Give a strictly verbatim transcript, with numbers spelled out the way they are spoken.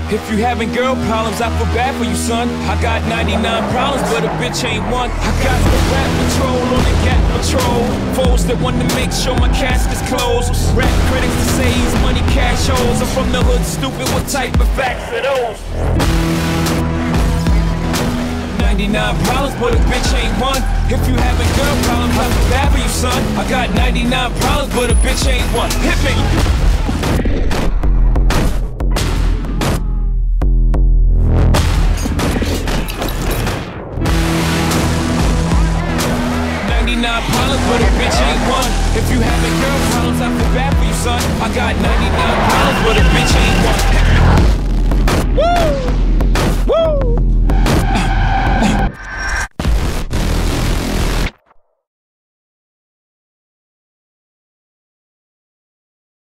If you having girl problems, I feel bad for you, son. I got ninety-nine problems, but a bitch ain't one. I got the rap patrol on the Gap patrol. Foes that want to make sure my casket's closed. Rap critics to say he's money cash holes. I'm from the hood, stupid, what type of facts are those? ninety-nine problems, but a bitch ain't one. If you having girl problems, I feel bad for you, son. I got ninety-nine problems, but a bitch ain't one. Hit me! ninety-nine problems, but a bitch ain't one. If you having girl problems, I feel bad for you, son. I got ninety-nine problems, but a bitch ain't one. Woo!